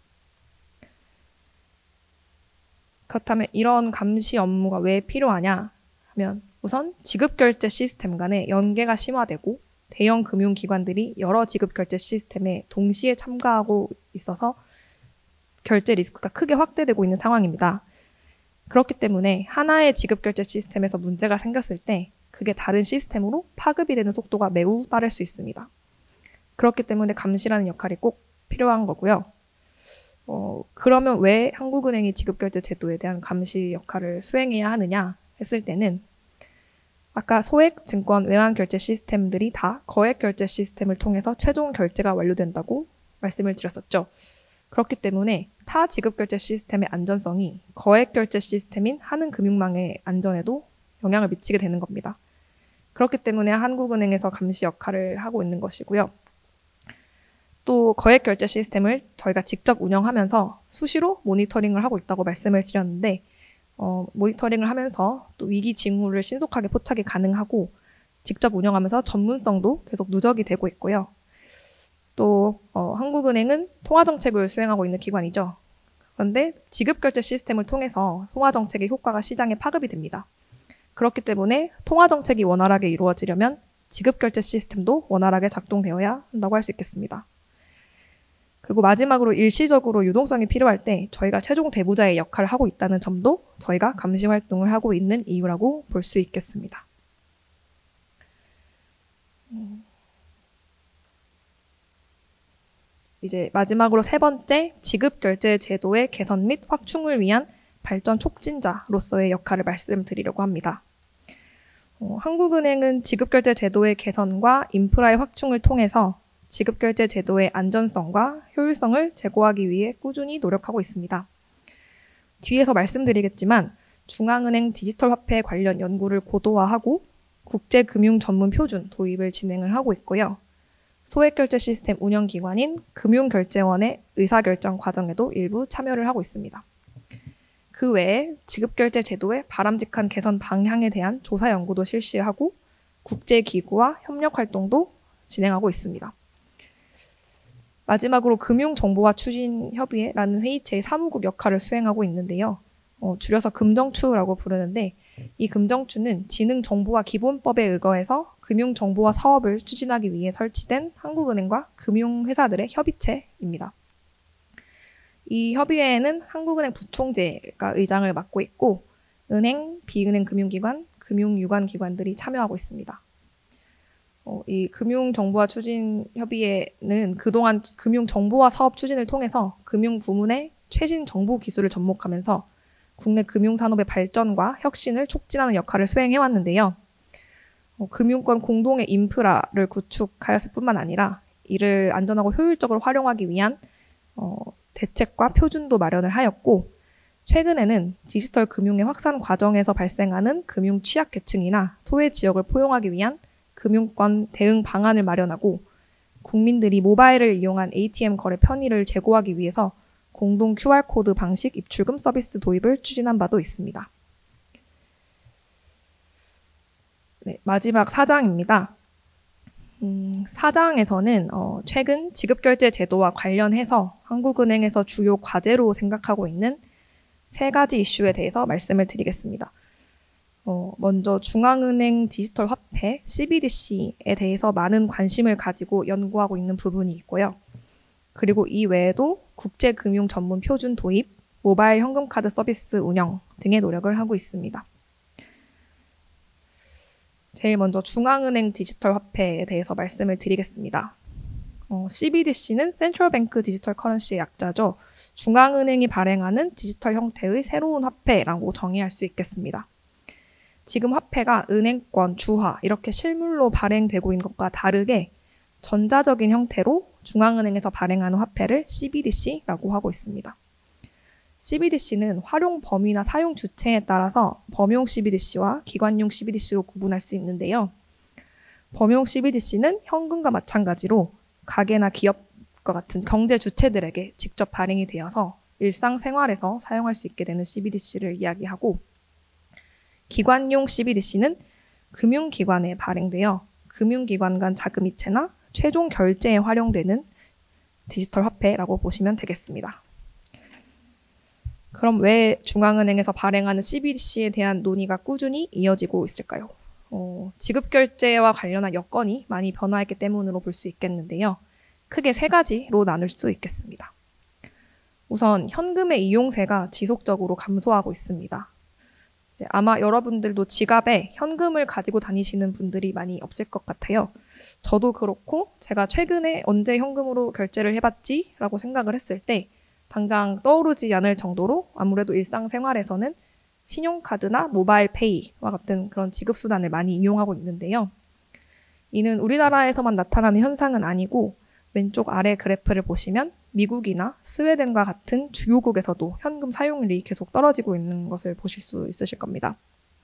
그렇다면 이런 감시 업무가 왜 필요하냐 하면 우선 지급결제 시스템 간의 연계가 심화되고 대형 금융기관들이 여러 지급결제 시스템에 동시에 참가하고 있어서 결제 리스크가 크게 확대되고 있는 상황입니다. 그렇기 때문에 하나의 지급결제 시스템에서 문제가 생겼을 때 그게 다른 시스템으로 파급이 되는 속도가 매우 빠를 수 있습니다. 그렇기 때문에 감시라는 역할이 꼭 필요한 거고요. 그러면 왜 한국은행이 지급결제 제도에 대한 감시 역할을 수행해야 하느냐 했을 때는 아까 소액 증권 외환 결제 시스템들이 다 거액 결제 시스템을 통해서 최종 결제가 완료된다고 말씀을 드렸었죠. 그렇기 때문에 타 지급 결제 시스템의 안전성이 거액 결제 시스템인 한은금융망의 안전에도 영향을 미치게 되는 겁니다. 그렇기 때문에 한국은행에서 감시 역할을 하고 있는 것이고요. 또 거액 결제 시스템을 저희가 직접 운영하면서 수시로 모니터링을 하고 있다고 말씀을 드렸는데 모니터링을 하면서 또 위기 징후를 신속하게 포착이 가능하고 직접 운영하면서 전문성도 계속 누적이 되고 있고요. 또 한국은행은 통화정책을 수행하고 있는 기관이죠. 그런데 지급결제 시스템을 통해서 통화정책의 효과가 시장에 파급이 됩니다. 그렇기 때문에 통화정책이 원활하게 이루어지려면 지급결제 시스템도 원활하게 작동되어야 한다고 할 수 있겠습니다. 그리고 마지막으로 일시적으로 유동성이 필요할 때 저희가 최종 대부자의 역할을 하고 있다는 점도 저희가 감시 활동을 하고 있는 이유라고 볼 수 있겠습니다. 이제 마지막으로 세 번째, 지급결제 제도의 개선 및 확충을 위한 발전 촉진자로서의 역할을 말씀드리려고 합니다. 한국은행은 지급결제 제도의 개선과 인프라의 확충을 통해서 지급결제 제도의 안전성과 효율성을 제고하기 위해 꾸준히 노력하고 있습니다. 뒤에서 말씀드리겠지만 중앙은행 디지털 화폐 관련 연구를 고도화하고 국제금융 전문 표준 도입을 진행을 하고 있고요. 소액결제 시스템 운영기관인 금융결제원의 의사결정 과정에도 일부 참여를 하고 있습니다. 그 외에 지급결제 제도의 바람직한 개선 방향에 대한 조사 연구도 실시하고 국제기구와 협력활동도 진행하고 있습니다. 마지막으로 금융정보화 추진협의회라는 회의체의 사무국 역할을 수행하고 있는데요. 줄여서 금정추라고 부르는데 이 금정추는 지능정보화 기본법에 의거해서 금융정보화 사업을 추진하기 위해 설치된 한국은행과 금융회사들의 협의체입니다. 이 협의회에는 한국은행 부총재가 의장을 맡고 있고 은행, 비은행 금융기관, 금융유관기관들이 참여하고 있습니다. 이 금융정보화 추진협의회는 그동안 금융정보화 사업 추진을 통해서 금융부문의 최신 정보 기술을 접목하면서 국내 금융산업의 발전과 혁신을 촉진하는 역할을 수행해왔는데요. 금융권 공동의 인프라를 구축하였을 뿐만 아니라 이를 안전하고 효율적으로 활용하기 위한 대책과 표준도 마련을 하였고 최근에는 디지털 금융의 확산 과정에서 발생하는 금융 취약계층이나 소외 지역을 포용하기 위한 금융권 대응 방안을 마련하고 국민들이 모바일을 이용한 ATM 거래 편의를 제고하기 위해서 공동 QR코드 방식 입출금 서비스 도입을 추진한 바도 있습니다. 네, 마지막 4장입니다. 4장에서는 최근 지급결제 제도와 관련해서 한국은행에서 주요 과제로 생각하고 있는 3가지 이슈에 대해서 말씀을 드리겠습니다. 먼저 중앙은행 디지털 화폐 CBDC에 대해서 많은 관심을 가지고 연구하고 있는 부분이 있고요. 그리고 이 외에도 국제금융 전문 표준 도입, 모바일 현금카드 서비스 운영 등의 노력을 하고 있습니다. 제일 먼저 중앙은행 디지털 화폐에 대해서 말씀을 드리겠습니다. CBDC는 센트럴 뱅크 디지털 커런시의 약자죠. 중앙은행이 발행하는 디지털 형태의 새로운 화폐라고 정의할 수 있겠습니다. 지금 화폐가 은행권, 주화 이렇게 실물로 발행되고 있는 것과 다르게 전자적인 형태로 중앙은행에서 발행하는 화폐를 CBDC라고 하고 있습니다. CBDC는 활용 범위나 사용 주체에 따라서 범용 CBDC와 기관용 CBDC로 구분할 수 있는데요. 범용 CBDC는 현금과 마찬가지로 가게나 기업과 같은 경제 주체들에게 직접 발행이 되어서 일상생활에서 사용할 수 있게 되는 CBDC를 이야기하고, 기관용 CBDC는 금융기관에 발행되어 금융기관 간 자금이체나 최종 결제에 활용되는 디지털 화폐라고 보시면 되겠습니다. 그럼 왜 중앙은행에서 발행하는 CBDC에 대한 논의가 꾸준히 이어지고 있을까요? 지급결제와 관련한 여건이 많이 변화했기 때문으로 볼 수 있겠는데요. 크게 세 가지로 나눌 수 있겠습니다. 우선 현금의 이용세가 지속적으로 감소하고 있습니다. 이제 아마 여러분들도 지갑에 현금을 가지고 다니시는 분들이 많이 없을 것 같아요. 저도 그렇고 제가 최근에 언제 현금으로 결제를 해봤지? 라고 생각을 했을 때 당장 떠오르지 않을 정도로 아무래도 일상생활에서는 신용카드나 모바일 페이와 같은 그런 지급수단을 많이 이용하고 있는데요. 이는 우리나라에서만 나타나는 현상은 아니고 왼쪽 아래 그래프를 보시면 미국이나 스웨덴과 같은 주요국에서도 현금 사용률이 계속 떨어지고 있는 것을 보실 수 있으실 겁니다.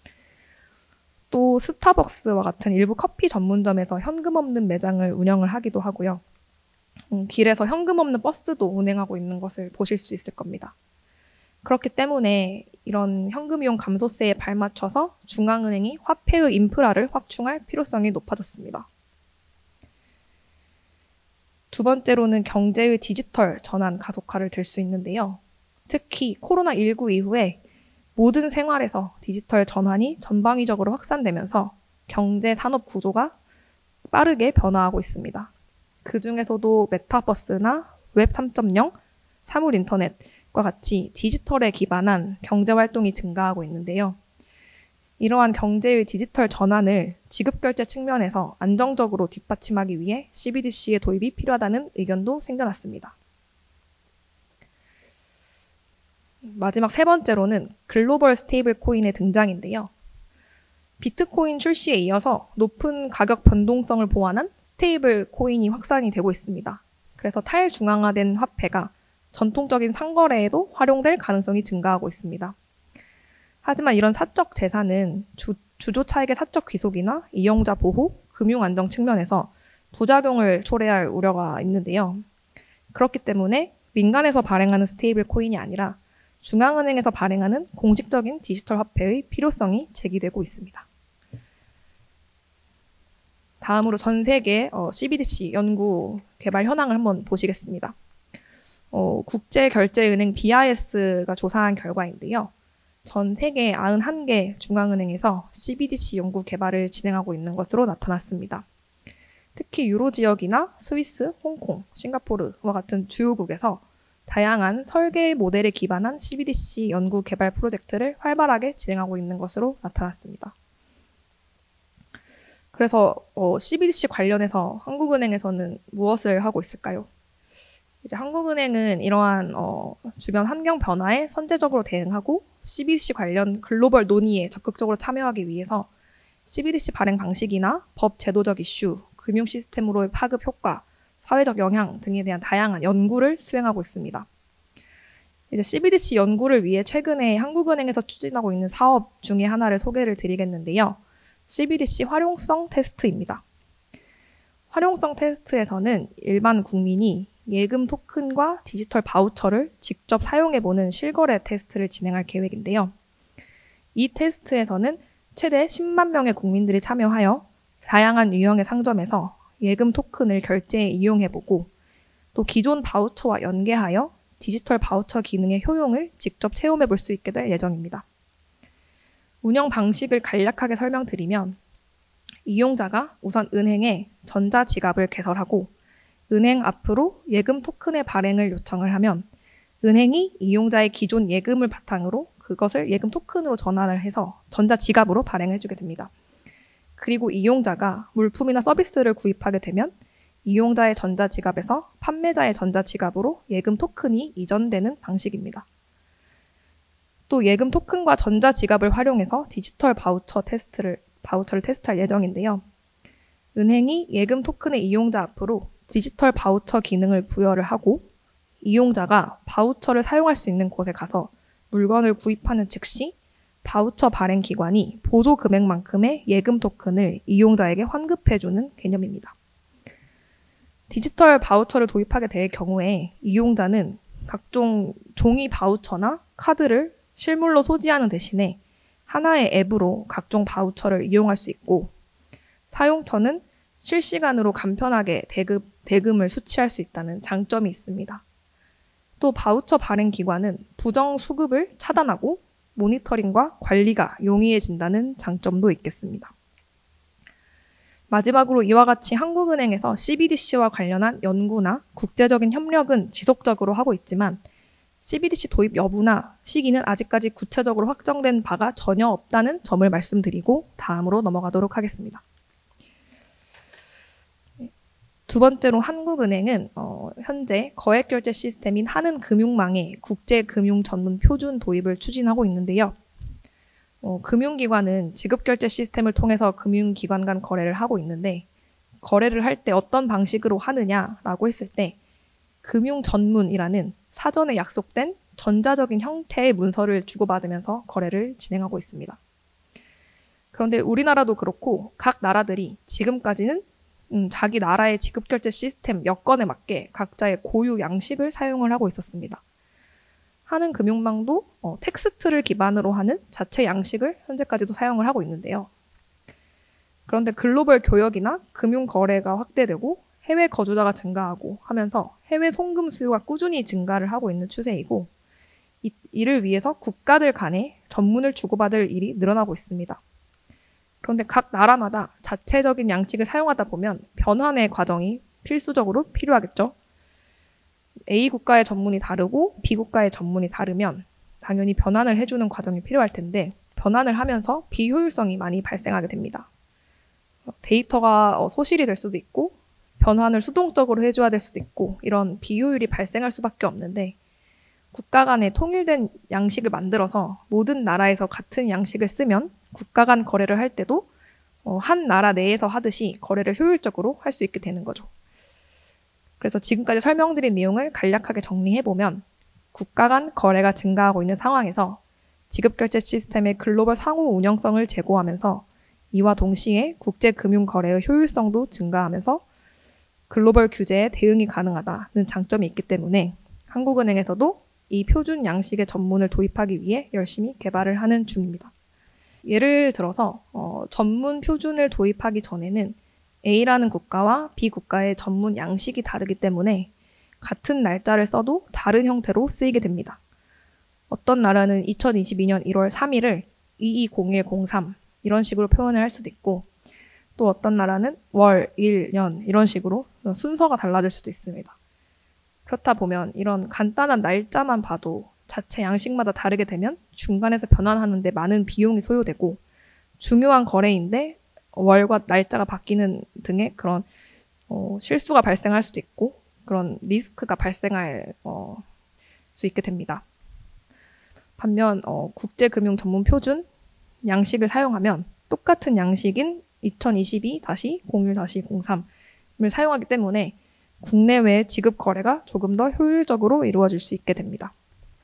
또 스타벅스와 같은 일부 커피 전문점에서 현금 없는 매장을 운영을 하기도 하고요. 길에서 현금 없는 버스도 운행하고 있는 것을 보실 수 있을 겁니다. 그렇기 때문에 이런 현금 이용 감소세에 발맞춰서 중앙은행이 화폐의 인프라를 확충할 필요성이 높아졌습니다. 두 번째로는 경제의 디지털 전환 가속화를 들 수 있는데요. 특히 코로나19 이후에 모든 생활에서 디지털 전환이 전방위적으로 확산되면서 경제 산업 구조가 빠르게 변화하고 있습니다. 그 중에서도 메타버스나 웹 3.0, 사물 인터넷과 같이 디지털에 기반한 경제 활동이 증가하고 있는데요. 이러한 경제의 디지털 전환을 지급결제 측면에서 안정적으로 뒷받침하기 위해 CBDC의 도입이 필요하다는 의견도 생겨났습니다. 마지막 세 번째로는 글로벌 스테이블 코인의 등장인데요. 비트코인 출시에 이어서 높은 가격 변동성을 보완한 스테이블 코인이 확산이 되고 있습니다. 그래서 탈중앙화된 화폐가 전통적인 상거래에도 활용될 가능성이 증가하고 있습니다. 하지만 이런 사적 재산은 주조 차익의 사적 귀속이나 이용자 보호, 금융 안정 측면에서 부작용을 초래할 우려가 있는데요. 그렇기 때문에 민간에서 발행하는 스테이블 코인이 아니라 중앙은행에서 발행하는 공식적인 디지털 화폐의 필요성이 제기되고 있습니다. 다음으로 전 세계 CBDC 연구 개발 현황을 한번 보시겠습니다. 국제결제은행 BIS가 조사한 결과인데요. 전 세계 91개 중앙은행에서 CBDC 연구 개발을 진행하고 있는 것으로 나타났습니다. 특히 유로 지역이나 스위스, 홍콩, 싱가포르와 같은 주요국에서 다양한 설계 모델에 기반한 CBDC 연구 개발 프로젝트를 활발하게 진행하고 있는 것으로 나타났습니다. 그래서 CBDC 관련해서 한국은행에서는 무엇을 하고 있을까요? 이제 한국은행은 이러한 주변 환경 변화에 선제적으로 대응하고 CBDC 관련 글로벌 논의에 적극적으로 참여하기 위해서 CBDC 발행 방식이나 법 제도적 이슈, 금융 시스템으로의 파급 효과, 사회적 영향 등에 대한 다양한 연구를 수행하고 있습니다. 이제 CBDC 연구를 위해 최근에 한국은행에서 추진하고 있는 사업 중에 하나를 소개를 드리겠는데요. CBDC 활용성 테스트입니다. 활용성 테스트에서는 일반 국민이 예금 토큰과 디지털 바우처를 직접 사용해보는 실거래 테스트를 진행할 계획인데요. 이 테스트에서는 최대 10만 명의 국민들이 참여하여 다양한 유형의 상점에서 예금 토큰을 결제에 이용해보고 또 기존 바우처와 연계하여 디지털 바우처 기능의 효용을 직접 체험해볼 수 있게 될 예정입니다. 운영 방식을 간략하게 설명드리면 이용자가 우선 은행에 전자지갑을 개설하고 은행 앞으로 예금 토큰의 발행을 요청을 하면 은행이 이용자의 기존 예금을 바탕으로 그것을 예금 토큰으로 전환을 해서 전자지갑으로 발행해주게 됩니다. 그리고 이용자가 물품이나 서비스를 구입하게 되면 이용자의 전자지갑에서 판매자의 전자지갑으로 예금 토큰이 이전되는 방식입니다. 또 예금 토큰과 전자지갑을 활용해서 디지털 바우처를 테스트할 예정인데요. 은행이 예금 토큰의 이용자 앞으로 디지털 바우처 기능을 부여를 하고 이용자가 바우처를 사용할 수 있는 곳에 가서 물건을 구입하는 즉시 바우처 발행 기관이 보조 금액만큼의 예금 토큰을 이용자에게 환급해주는 개념입니다. 디지털 바우처를 도입하게 될 경우에 이용자는 각종 종이 바우처나 카드를 실물로 소지하는 대신에 하나의 앱으로 각종 바우처를 이용할 수 있고, 사용처는 실시간으로 간편하게 대금을 수취할 수 있다는 장점이 있습니다. 또 바우처 발행 기관은 부정 수급을 차단하고 모니터링과 관리가 용이해진다는 장점도 있겠습니다. 마지막으로 이와 같이 한국은행에서 CBDC와 관련한 연구나 국제적인 협력은 지속적으로 하고 있지만 CBDC 도입 여부나 시기는 아직까지 구체적으로 확정된 바가 전혀 없다는 점을 말씀드리고 다음으로 넘어가도록 하겠습니다. 두 번째로 한국은행은 현재 거액결제 시스템인 한은금융망의 국제금융 전문 표준 도입을 추진하고 있는데요. 금융기관은 지급결제 시스템을 통해서 금융기관 간 거래를 하고 있는데, 거래를 할 때 어떤 방식으로 하느냐라고 했을 때 금융전문이라는 사전에 약속된 전자적인 형태의 문서를 주고받으면서 거래를 진행하고 있습니다. 그런데 우리나라도 그렇고 각 나라들이 지금까지는 자기 나라의 지급결제 시스템 여건에 맞게 각자의 고유 양식을 사용을 하고 있었습니다. 한은금융망도 텍스트를 기반으로 하는 자체 양식을 현재까지도 사용을 하고 있는데요. 그런데 글로벌 교역이나 금융거래가 확대되고 해외 거주자가 증가하고 하면서 해외 송금 수요가 꾸준히 증가를 하고 있는 추세이고, 이를 위해서 국가들 간에 전문을 주고받을 일이 늘어나고 있습니다. 그런데 각 나라마다 자체적인 양식을 사용하다 보면 변환의 과정이 필수적으로 필요하겠죠. A 국가의 전문이 다르고 B 국가의 전문이 다르면 당연히 변환을 해주는 과정이 필요할 텐데, 변환을 하면서 비효율성이 많이 발생하게 됩니다. 데이터가 소실이 될 수도 있고 변환을 수동적으로 해줘야 될 수도 있고, 이런 비효율이 발생할 수밖에 없는데, 국가 간에 통일된 양식을 만들어서 모든 나라에서 같은 양식을 쓰면 국가 간 거래를 할 때도 한 나라 내에서 하듯이 거래를 효율적으로 할 수 있게 되는 거죠. 그래서 지금까지 설명드린 내용을 간략하게 정리해보면, 국가 간 거래가 증가하고 있는 상황에서 지급결제 시스템의 글로벌 상호 운영성을 제고하면서 이와 동시에 국제금융거래의 효율성도 증가하면서 글로벌 규제에 대응이 가능하다는 장점이 있기 때문에 한국은행에서도 이 표준 양식의 전문을 도입하기 위해 열심히 개발을 하는 중입니다. 예를 들어서 전문 표준을 도입하기 전에는 A라는 국가와 B 국가의 전문 양식이 다르기 때문에 같은 날짜를 써도 다른 형태로 쓰이게 됩니다. 어떤 나라는 2022년 1월 3일을 220103 이런 식으로 표현을 할 수도 있고, 또 어떤 나라는 월, 일, 년 이런 식으로 순서가 달라질 수도 있습니다. 그렇다 보면 이런 간단한 날짜만 봐도 자체 양식마다 다르게 되면 중간에서 변환하는 데 많은 비용이 소요되고, 중요한 거래인데 월과 날짜가 바뀌는 등의 그런 실수가 발생할 수도 있고 그런 리스크가 발생할 수 있게 됩니다. 반면 국제금융 전문 표준 양식을 사용하면 똑같은 양식인 2022-01-03을 사용하기 때문에 국내외 지급 거래가 조금 더 효율적으로 이루어질 수 있게 됩니다.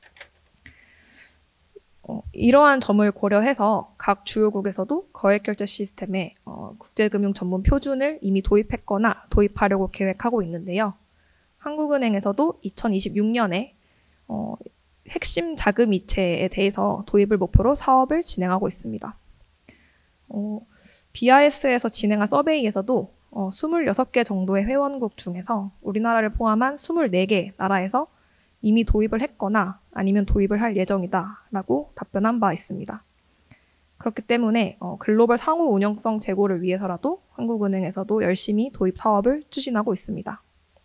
이러한 점을 고려해서 각 주요국에서도 거액결제 시스템에 국제금융 전문 표준을 이미 도입했거나 도입하려고 계획하고 있는데요. 한국은행에서도 2026년에 핵심 자금 이체에 대해서 도입을 목표로 사업을 진행하고 있습니다. BIS에서 진행한 서베이에서도 26개 정도의 회원국 중에서 우리나라를 포함한 24개 나라에서 이미 도입을 했거나 아니면 도입을 할 예정이다 라고 답변한 바 있습니다. 그렇기 때문에 글로벌 상호 운영성 제고를 위해서라도 한국은행에서도 열심히 도입 사업을 추진하고 있습니다.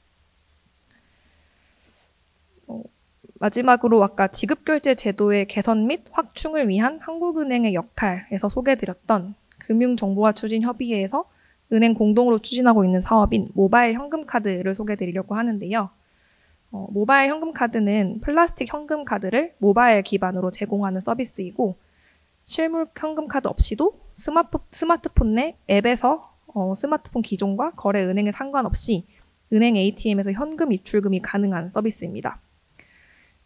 마지막으로 아까 지급결제 제도의 개선 및 확충을 위한 한국은행의 역할에서 소개해드렸던 금융정보화 추진 협의회에서 은행 공동으로 추진하고 있는 사업인 모바일 현금카드를 소개해드리려고 하는데요. 모바일 현금카드는 플라스틱 현금카드를 모바일 기반으로 제공하는 서비스이고, 실물 현금카드 없이도 스마트폰 내 앱에서 스마트폰 기종과 거래 은행에 상관없이 은행 ATM에서 현금 입출금이 가능한 서비스입니다.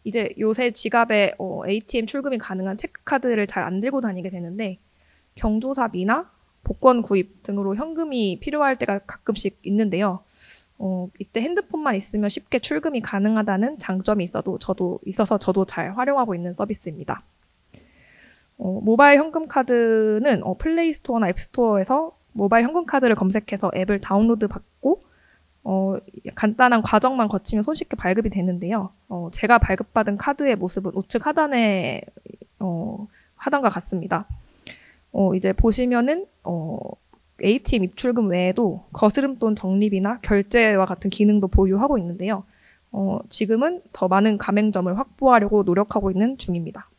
이제 요새 지갑에 ATM 출금이 가능한 체크카드를 잘 안 들고 다니게 되는데 경조사 미나 복권 구입 등으로 현금이 필요할 때가 가끔씩 있는데요. 이때 핸드폰만 있으면 쉽게 출금이 가능하다는 장점이 있어서 저도 잘 활용하고 있는 서비스입니다. 모바일 현금 카드는 플레이 스토어나 앱 스토어에서 모바일 현금 카드를 검색해서 앱을 다운로드 받고 간단한 과정만 거치면 손쉽게 발급이 되는데요. 제가 발급받은 카드의 모습은 우측 하단에 하단과 같습니다. 이제 보시면은 ATM 입출금 외에도 거스름돈 적립이나 결제와 같은 기능도 보유하고 있는데요. 지금은 더 많은 가맹점을 확보하려고 노력하고 있는 중입니다.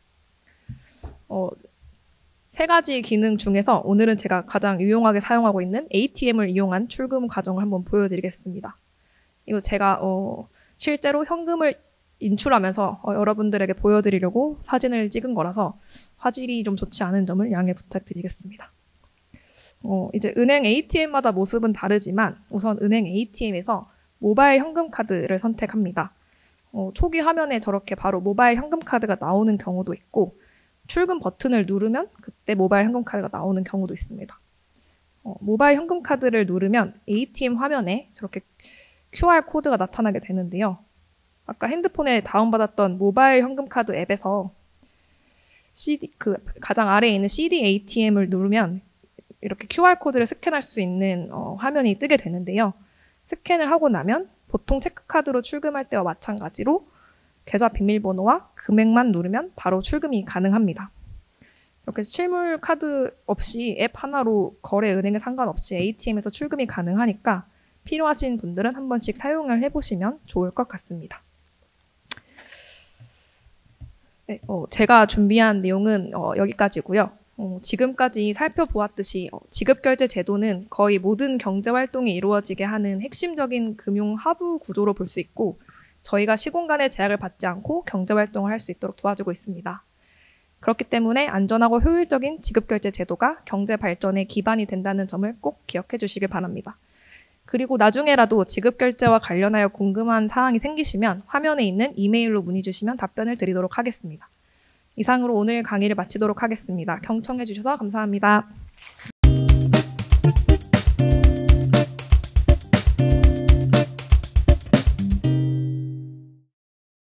세 가지 기능 중에서 오늘은 제가 가장 유용하게 사용하고 있는 ATM을 이용한 출금 과정을 한번 보여드리겠습니다. 이거 제가 실제로 현금을 인출하면서 여러분들에게 보여드리려고 사진을 찍은 거라서 화질이 좀 좋지 않은 점을 양해 부탁드리겠습니다. 이제 은행 ATM마다 모습은 다르지만 우선 은행 ATM에서 모바일 현금 카드를 선택합니다. 초기 화면에 저렇게 바로 모바일 현금 카드가 나오는 경우도 있고 출금 버튼을 누르면 그때 모바일 현금 카드가 나오는 경우도 있습니다. 모바일 현금 카드를 누르면 ATM 화면에 저렇게 QR 코드가 나타나게 되는데요. 아까 핸드폰에 다운받았던 모바일 현금 카드 앱에서 가장 아래에 있는 CD ATM을 누르면 이렇게 QR 코드를 스캔할 수 있는 화면이 뜨게 되는데요. 스캔을 하고 나면 보통 체크카드로 출금할 때와 마찬가지로 계좌 비밀번호와 금액만 누르면 바로 출금이 가능합니다. 이렇게 실물 카드 없이 앱 하나로 거래 은행에 상관없이 ATM에서 출금이 가능하니까 필요하신 분들은 한 번씩 사용을 해보시면 좋을 것 같습니다. 네, 제가 준비한 내용은 여기까지고요. 지금까지 살펴보았듯이 지급결제 제도는 거의 모든 경제활동이 이루어지게 하는 핵심적인 금융 하부 구조로 볼 수 있고 저희가 시공간의 제약을 받지 않고 경제활동을 할 수 있도록 도와주고 있습니다. 그렇기 때문에 안전하고 효율적인 지급결제 제도가 경제 발전의 기반이 된다는 점을 꼭 기억해 주시길 바랍니다. 그리고 나중에라도 지급결제와 관련하여 궁금한 사항이 생기시면 화면에 있는 이메일로 문의 주시면 답변을 드리도록 하겠습니다. 이상으로 오늘 강의를 마치도록 하겠습니다. 경청해 주셔서 감사합니다.